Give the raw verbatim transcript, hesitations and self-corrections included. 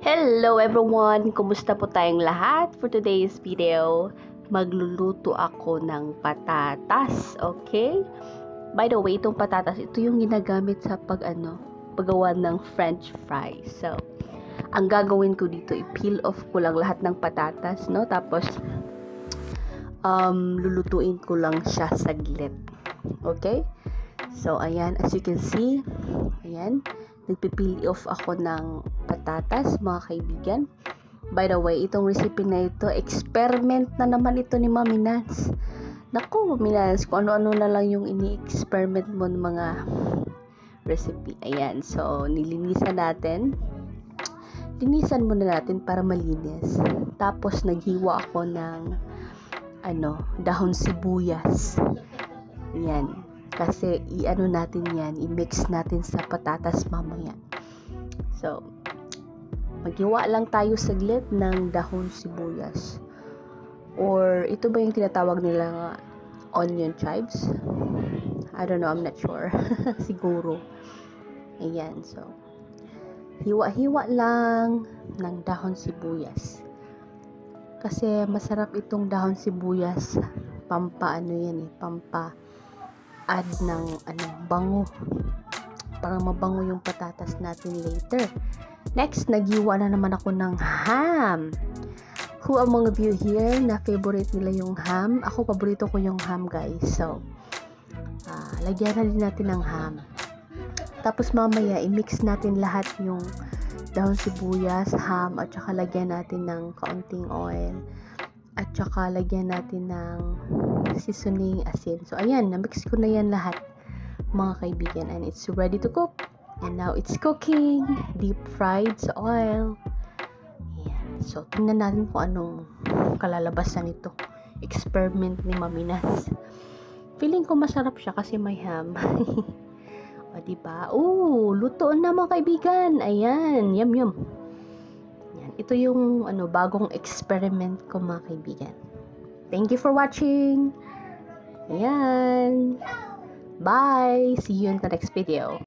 Hello everyone! Kumusta po tayong lahat? For today's video, magluluto ako ng patatas, okay? By the way, itong patatas, ito yung ginagamit sa pag ano, paggawa ng french fries. So, ang gagawin ko dito, i-peel off ko lang lahat ng patatas, no? Tapos, um, lulutuin ko lang siya saglit. Okay? So, ayan, as you can see, ayan, nagpipili off ako ng patatas, mga kaibigan. By the way, itong recipe na ito, experiment na naman ito ni Mami Nance. Naku, Mami Nance, kung ano-ano na lang yung ini-experiment mo ng mga recipe. Ayan, so, nilinisan natin. Linisan muna natin para malinis. Tapos, naghiwa ako ng ano, dahon sibuyas. Ayan. Kasi, i-ano natin yan, i-mix natin sa patatas mamaya. So, maghiwa lang tayo saglit ng dahon sibuyas. Or, ito ba yung tinatawag nila onion chives? I don't know, I'm not sure. Siguro. Ayan, so, hiwa-hiwa lang ng dahon sibuyas. Kasi, masarap itong dahon sibuyas. Pampa, ano yan eh, pampa add ng ano, bango para mabango yung patatas natin later. Next, naghiwa na naman ako ng ham. Who among of you here na favorite nila yung ham? Ako, paborito ko yung ham, guys. So, uh, lagyan na din natin ng ham. Tapos mamaya, i-mix natin lahat yung dahon sibuyas, ham, at saka lagyan natin ng kaunting oil. At saka lagyan natin ng seasoning, asin. So, ayan, na-mix ko na yan lahat, mga kaibigan. And it's ready to cook. And now, it's cooking. Deep fried sa oil. Ayan. So, tingnan natin kung anong kalalabasan nito. Experiment ni Mami Nance. Feeling ko masarap siya kasi may ham. O, diba? Oh, luto na, mga kaibigan. Ayan, yum yum. Ito yung ano, bagong experiment ko, mga kaibigan. Thank you for watching. Ayan. Bye. See you in the next video.